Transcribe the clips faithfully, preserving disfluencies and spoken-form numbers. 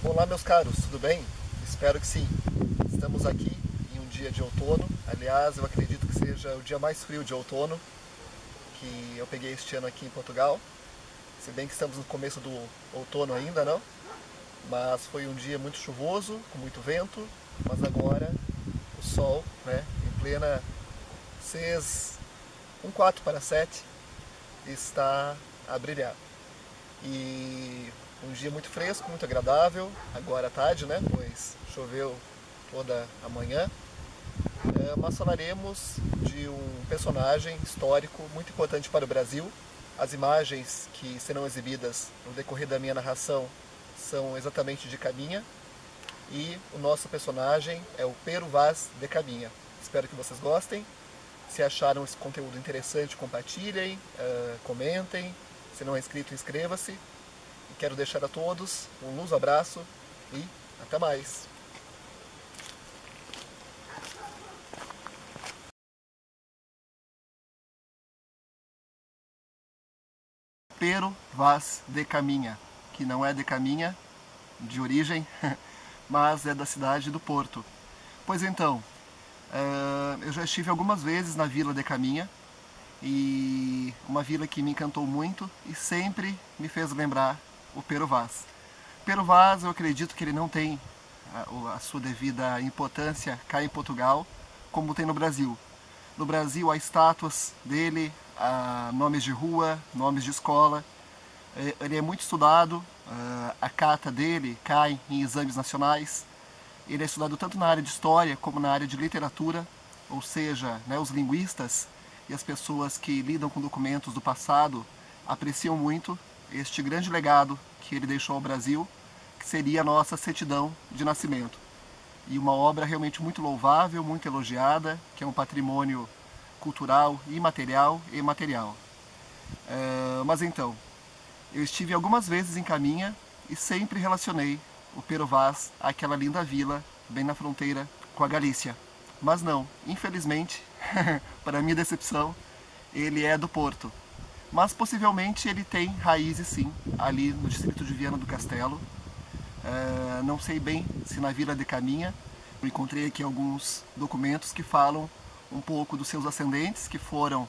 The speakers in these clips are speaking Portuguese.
Olá meus caros, tudo bem? Espero que sim. Estamos aqui em um dia de outono. Aliás, eu acredito que seja o dia mais frio de outono que eu peguei este ano aqui em Portugal. Se bem que estamos no começo do outono ainda, não? Mas foi um dia muito chuvoso, com muito vento. Mas agora o sol, né, em plena seis, um quatro para sete, está a brilhar. E um dia muito fresco, muito agradável, agora à tarde, né? Pois choveu toda a manhã. É, mas falaremos de um personagem histórico muito importante para o Brasil. As imagens que serão exibidas no decorrer da minha narração são exatamente de Caminha. E o nosso personagem é o Pero Vaz de Caminha. Espero que vocês gostem. Se acharam esse conteúdo interessante, compartilhem, uh, comentem. Se não é inscrito, inscreva-se. E quero deixar a todos um luz abraço e até mais. Pero Vaz de Caminha, que não é de Caminha, de origem, mas é da cidade do Porto. Pois então, uh, eu já estive algumas vezes na Vila de Caminha, e uma vila que me encantou muito e sempre me fez lembrar o Pero Vaz. Pero Vaz, eu acredito que ele não tem a, a sua devida importância cá em Portugal, como tem no Brasil. No Brasil há estátuas dele, há nomes de rua, nomes de escola. Ele é muito estudado, a carta dele cai em exames nacionais. Ele é estudado tanto na área de história como na área de literatura, ou seja, né, os linguistas e as pessoas que lidam com documentos do passado apreciam muito este grande legado que ele deixou ao Brasil, que seria a nossa certidão de nascimento. E uma obra realmente muito louvável, muito elogiada, que é um patrimônio cultural, imaterial e material. Uh, mas então, eu estive algumas vezes em Caminha e sempre relacionei o Pero Vaz àquela linda vila bem na fronteira com a Galícia. Mas não, infelizmente, para minha decepção, ele é do Porto. Mas possivelmente ele tem raízes sim, ali no distrito de Viana do Castelo. Uh, não sei bem se na Vila de Caminha. Eu encontrei aqui alguns documentos que falam um pouco dos seus ascendentes, que foram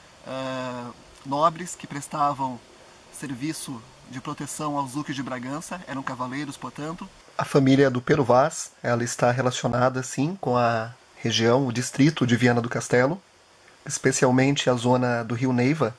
uh, nobres, que prestavam serviço de proteção aos duques de Bragança, eram cavaleiros, portanto. A família do Pero Vaz, ela está relacionada sim com a região, o distrito de Viana do Castelo, especialmente a zona do Rio Neiva,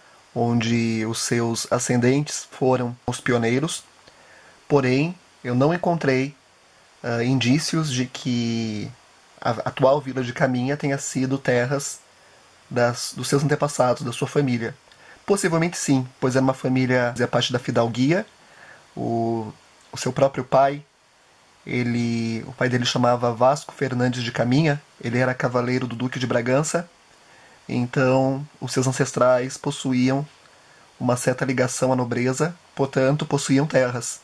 onde os seus ascendentes foram os pioneiros. Porém, eu não encontrei uh, indícios de que a atual Vila de Caminha tenha sido terras das, dos seus antepassados, da sua família. Possivelmente sim, pois era uma família, fazia parte da fidalguia. O, o seu próprio pai, ele, o pai dele chamava Vasco Fernandes de Caminha, ele era cavaleiro do Duque de Bragança, então os seus ancestrais possuíam uma certa ligação à nobreza, portanto possuíam terras.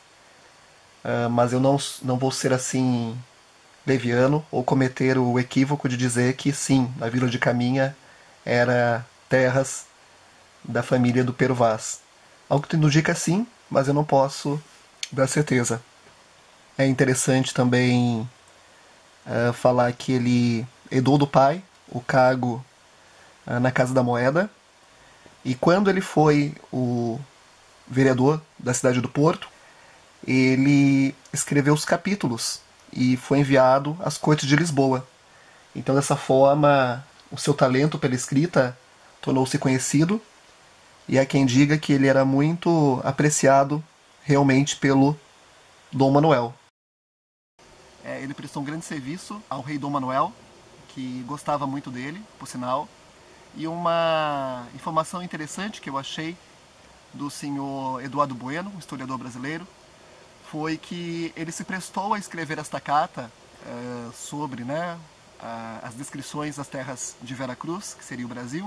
Uh, mas eu não, não vou ser assim leviano ou cometer o equívoco de dizer que sim, a Vila de Caminha era terras da família do Pero Vaz. Algo que indica sim, mas eu não posso dar certeza. É interessante também uh, falar que ele herdou do pai o cargo uh, na Casa da Moeda, e quando ele foi o vereador da cidade do Porto, ele escreveu os capítulos e foi enviado às cortes de Lisboa. Então, dessa forma, o seu talento pela escrita tornou-se conhecido, e há quem diga que ele era muito apreciado realmente pelo Dom Manuel. É, ele prestou um grande serviço ao rei Dom Manuel, que gostava muito dele, por sinal. E uma informação interessante que eu achei do senhor Eduardo Bueno, um historiador brasileiro, foi que ele se prestou a escrever esta carta uh, sobre né, uh, as descrições das terras de Veracruz, que seria o Brasil,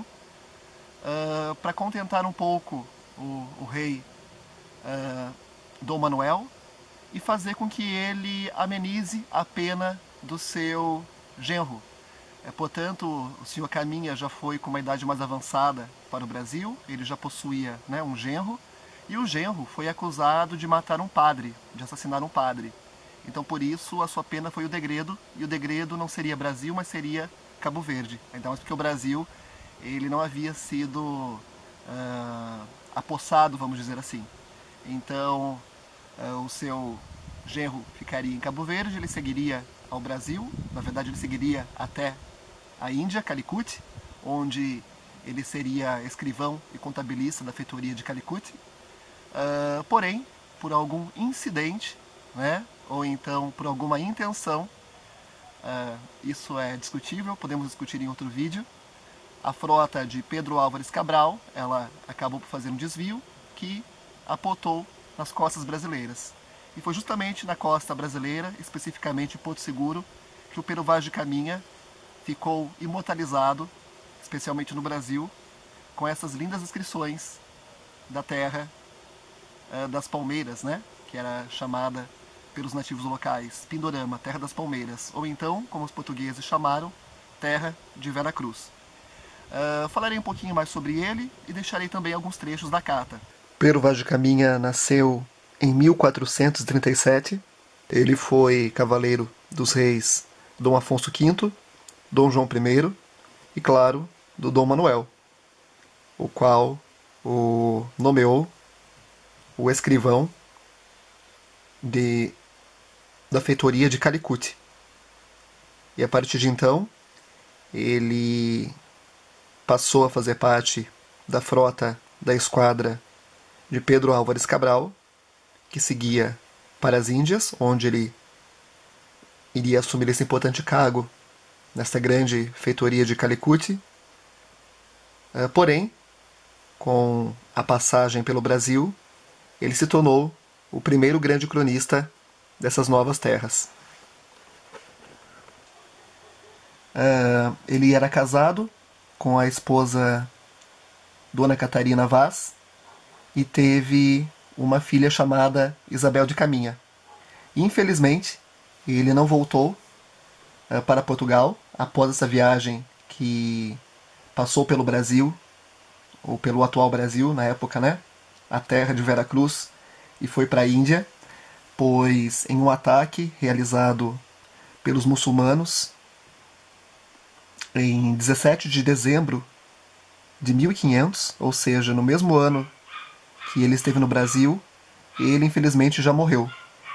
uh, para contentar um pouco o, o rei uh, Dom Manuel e fazer com que ele amenize a pena do seu genro. É, portanto, o senhor Caminha já foi com uma idade mais avançada para o Brasil, ele já possuía né, um genro, E o genro foi acusado de matar um padre, de assassinar um padre. Então, por isso, a sua pena foi o degredo, e o degredo não seria Brasil, mas seria Cabo Verde. Então, é porque o Brasil ele não havia sido uh, apossado, vamos dizer assim. Então, uh, o seu genro ficaria em Cabo Verde, ele seguiria ao Brasil, na verdade ele seguiria até a Índia, Calicut, onde ele seria escrivão e contabilista da feitoria de Calicut. Uh, porém, por algum incidente, né, ou então por alguma intenção, uh, isso é discutível, podemos discutir em outro vídeo, a frota de Pedro Álvares Cabral, ela acabou por fazer um desvio que apontou nas costas brasileiras. E foi justamente na costa brasileira, especificamente em Porto Seguro, que o Pero Vaz de Caminha ficou imortalizado, especialmente no Brasil, com essas lindas inscrições da terra uh, das palmeiras, né? Que era chamada pelos nativos locais Pindorama, Terra das Palmeiras, ou então, como os portugueses chamaram, Terra de Vera Cruz. Uh, falarei um pouquinho mais sobre ele e deixarei também alguns trechos da carta. Pero Vaz de Caminha nasceu em mil quatrocentos e trinta e sete. Ele foi cavaleiro dos reis Dom Afonso quinto, Dom João primeiro e, claro, do Dom Manuel, o qual o nomeou o escrivão de, da feitoria de Calicut. E a partir de então, ele passou a fazer parte da frota da esquadra de Pedro Álvares Cabral, que seguia para as Índias, onde ele iria assumir esse importante cargo nesta grande feitoria de Calicut. Porém, com a passagem pelo Brasil, ele se tornou o primeiro grande cronista dessas novas terras. Ele era casado com a esposa Dona Catarina Vaz e teve uma filha chamada Isabel de Caminha. Infelizmente, ele não voltou uh, para Portugal após essa viagem que passou pelo Brasil, ou pelo atual Brasil na época, né? A terra de Vera Cruz, e foi para a Índia, pois em um ataque realizado pelos muçulmanos em dezessete de dezembro de mil e quinhentos, ou seja, no mesmo ano que ele esteve no Brasil, ele infelizmente já morreu.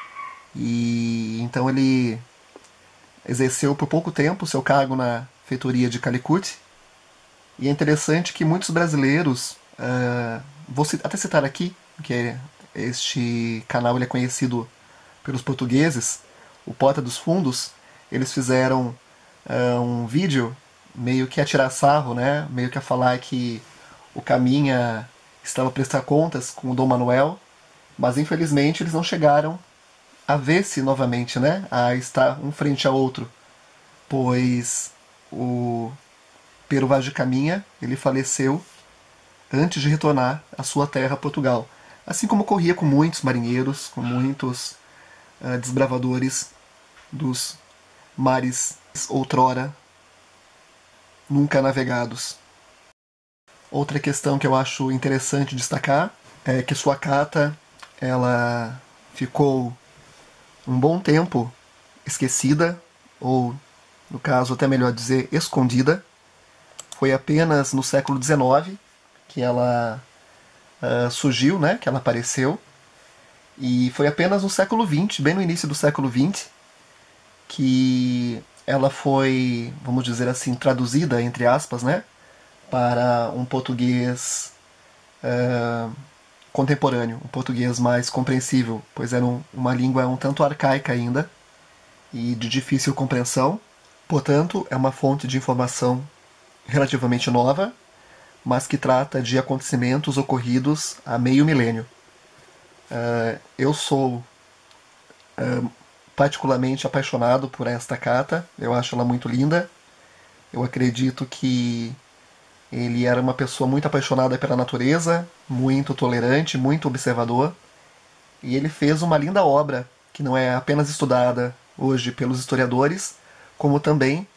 E então ele exerceu por pouco tempo seu cargo na feitoria de Calicut. E é interessante que muitos brasileiros, uh, vou até citar aqui, que este canal ele é conhecido pelos portugueses, o Porta dos Fundos, eles fizeram uh, um vídeo meio que a tirar sarro, né? Meio que a falar que o Caminha estava a prestar contas com o Dom Manuel, mas infelizmente eles não chegaram a ver-se novamente, né? A estar um frente ao outro, pois o Pero Vaz de Caminha ele faleceu antes de retornar à sua terra, Portugal, assim como ocorria com muitos marinheiros, com muitos uh, desbravadores dos mares outrora nunca navegados. Outra questão que eu acho interessante destacar é que sua carta ela ficou um bom tempo esquecida, ou no caso até melhor dizer escondida. Foi apenas no século dezenove que ela uh, surgiu, né, que ela apareceu, e foi apenas no século vinte, bem no início do século vinte, que ela foi, vamos dizer assim, traduzida, entre aspas, né, para um português uh, contemporâneo, um português mais compreensível, pois era um, uma língua um tanto arcaica ainda e de difícil compreensão. Portanto, é uma fonte de informação relativamente nova, mas que trata de acontecimentos ocorridos há meio milênio. Uh, eu sou uh, particularmente apaixonado por esta carta, eu acho ela muito linda. Eu acredito que ele era uma pessoa muito apaixonada pela natureza, muito tolerante, muito observador, e ele fez uma linda obra que não é apenas estudada hoje pelos historiadores, como também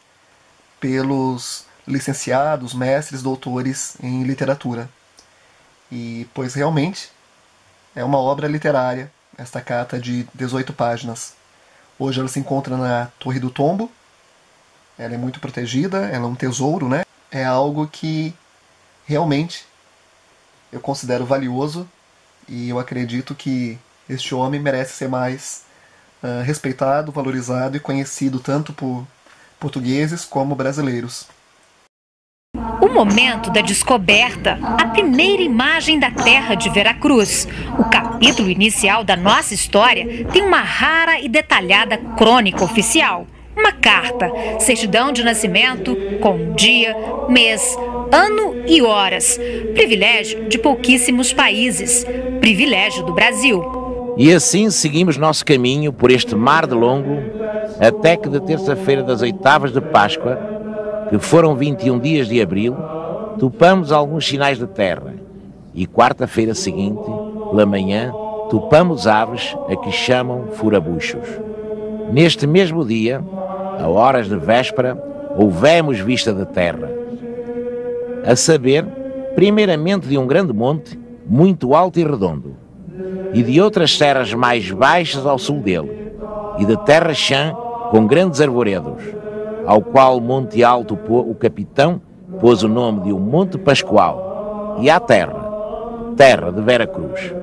pelos licenciados, mestres, doutores em literatura. E, pois realmente, é uma obra literária, esta carta de dezoito páginas. Hoje ela se encontra na Torre do Tombo, ela é muito protegida, ela é um tesouro, né? É algo que realmente eu considero valioso e eu acredito que este homem merece ser mais uh, respeitado, valorizado e conhecido tanto por portugueses como brasileiros. O momento da descoberta, a primeira imagem da terra de Veracruz. O capítulo inicial da nossa história tem uma rara e detalhada crônica oficial. Uma carta, certidão de nascimento com dia, mês, ano e horas. Privilégio de pouquíssimos países. Privilégio do Brasil. E assim seguimos nosso caminho por este mar de longo, até que de terça-feira das oitavas de Páscoa, que foram vinte e um dias de abril, topamos alguns sinais de terra. E quarta-feira seguinte, pela manhã, topamos aves a que chamam furabuchos. Neste mesmo dia, a horas de véspera, houvemos vista de terra. A saber, primeiramente de um grande monte, muito alto e redondo, e de outras serras mais baixas ao sul dele, e de terra chã com grandes arvoredos, ao qual Monte Alto o capitão pôs o nome de um Monte Pascoal, e à terra, terra de Veracruz.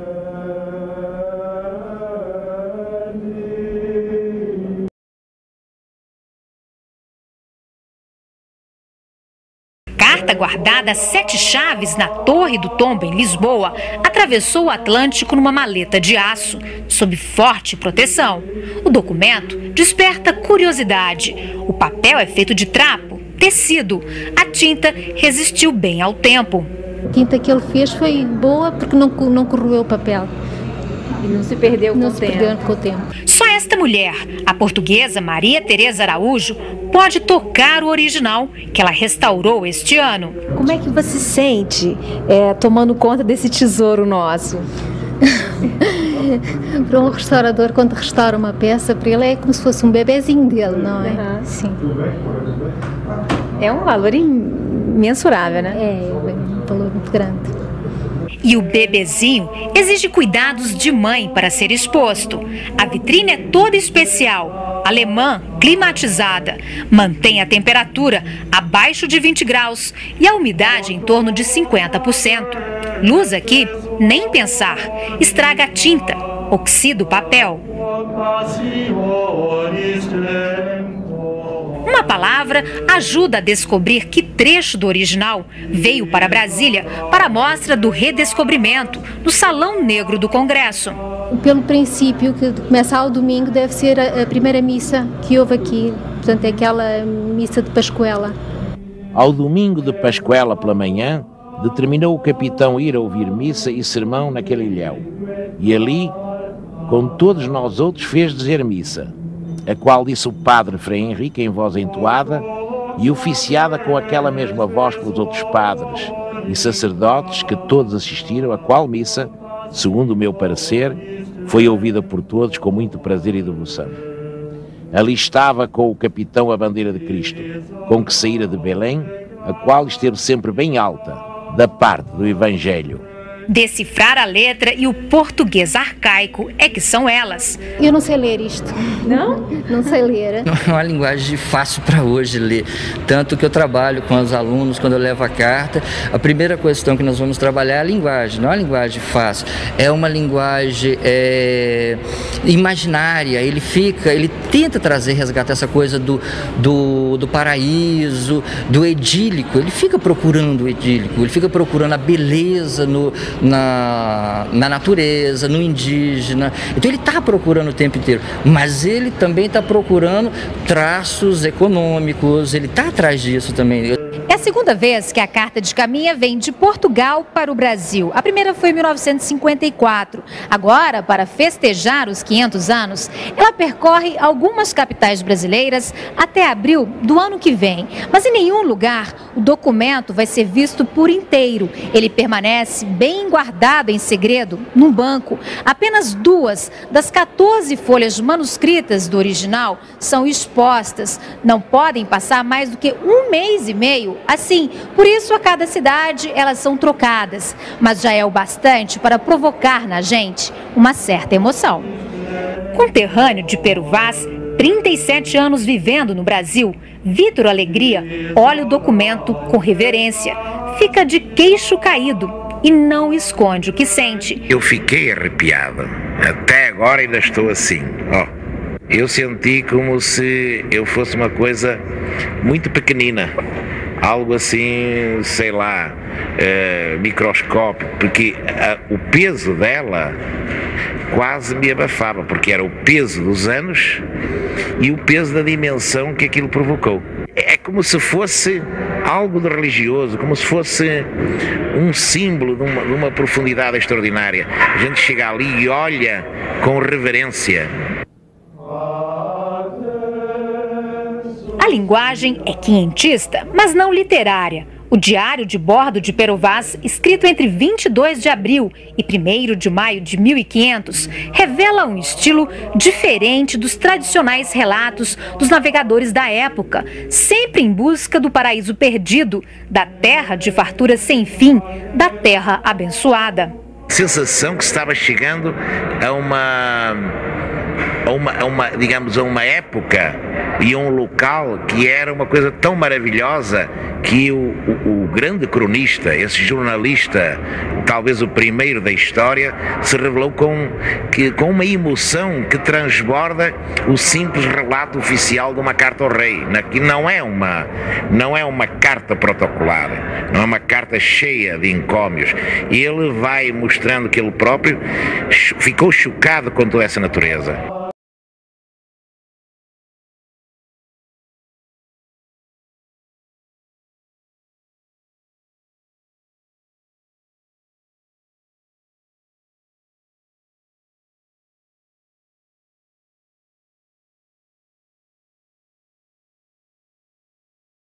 Carta guardada a sete chaves na Torre do Tombo, em Lisboa, atravessou o Atlântico numa maleta de aço, sob forte proteção. O documento desperta curiosidade. O papel é feito de trapo, tecido. A tinta resistiu bem ao tempo. A tinta que ele fez foi boa porque não, não corroeu o papel. E não se perdeu com não o se tempo. Perdeu com o tempo. Só esta mulher, a portuguesa Maria Teresa Araújo, pode tocar o original que ela restaurou este ano. Como é que você se sente é, tomando conta desse tesouro nosso? Para um restaurador, quando restaura uma peça, para ele é como se fosse um bebezinho dele, não é? Uhum. Sim. É um valor imensurável, né? É, um valor muito grande. E o bebezinho exige cuidados de mãe para ser exposto. A vitrine é toda especial, alemã, climatizada. Mantém a temperatura abaixo de vinte graus e a umidade em torno de cinquenta por cento. Luz aqui, nem pensar. Estraga a tinta, oxida o papel. Uma palavra ajuda a descobrir que trecho do original veio para Brasília para a mostra do redescobrimento no Salão Negro do Congresso. Pelo princípio, que começa ao domingo, deve ser a, a primeira missa que houve aqui, portanto é aquela missa de Pascuela. Ao domingo de Pascuela pela manhã, determinou o capitão ir a ouvir missa e sermão naquele ilhéu. E ali, como todos nós outros, fez dizer missa, a qual disse o padre Frei Henrique em voz entoada e oficiada com aquela mesma voz pelos outros padres e sacerdotes que todos assistiram, a qual missa, segundo o meu parecer, foi ouvida por todos com muito prazer e devoção. Ali estava com o capitão a bandeira de Cristo, com que saíra de Belém, a qual esteve sempre bem alta, da parte do Evangelho. Decifrar a letra e o português arcaico é que são elas. Eu não sei ler isto. Não? Não sei ler. Não é uma linguagem fácil para hoje ler. Tanto que eu trabalho com os alunos, quando eu levo a carta, a primeira questão que nós vamos trabalhar é a linguagem. Não é uma linguagem fácil, é uma linguagem é, imaginária. Ele fica, ele tenta trazer, resgatar essa coisa do, do, do paraíso, do edílico. Ele fica procurando o edílico, ele fica procurando a beleza no Na, na natureza, no indígena. Então ele está procurando o tempo inteiro, mas ele também está procurando traços econômicos, ele está atrás disso também. É a segunda vez que a Carta de Caminha vem de Portugal para o Brasil. A primeira foi em mil novecentos e cinquenta e quatro. Agora, para festejar os quinhentos anos, ela percorre algumas capitais brasileiras até abril do ano que vem. Mas em nenhum lugar o documento vai ser visto por inteiro. Ele permanece bem tem guardado em segredo, num banco, apenas duas das quatorze folhas manuscritas do original são expostas. Não podem passar mais do que um mês e meio assim. Por isso, a cada cidade, elas são trocadas. Mas já é o bastante para provocar na gente uma certa emoção. Conterrâneo de Pero Vaz, trinta e sete anos vivendo no Brasil, Vitor Alegria olha o documento com reverência, fica de queixo caído e não esconde o que sente. Eu fiquei arrepiado, até agora ainda estou assim, ó. Eu senti como se eu fosse uma coisa muito pequenina, algo assim, sei lá, é, microscópico, porque a, o peso dela quase me abafava, porque era o peso dos anos e o peso da dimensão que aquilo provocou. É como se fosse algo de religioso, como se fosse um símbolo de uma, de uma profundidade extraordinária. A gente chega ali e olha com reverência. A linguagem é quinhentista, mas não literária. O diário de bordo de Pero Vaz, escrito entre vinte e dois de abril e primeiro de maio de mil e quinhentos, revela um estilo diferente dos tradicionais relatos dos navegadores da época, sempre em busca do paraíso perdido, da terra de fartura sem fim, da terra abençoada. Sensação que estava chegando a uma, a uma, a uma, digamos, a uma época e a um local que era uma coisa tão maravilhosa que o, o, o grande cronista, esse jornalista, talvez o primeiro da história, se revelou com, que, com uma emoção que transborda o simples relato oficial de uma carta ao rei, que não é uma, não é uma carta protocolar, não é uma carta cheia de encômios. Ele vai mostrando que ele próprio ficou chocado com toda essa natureza.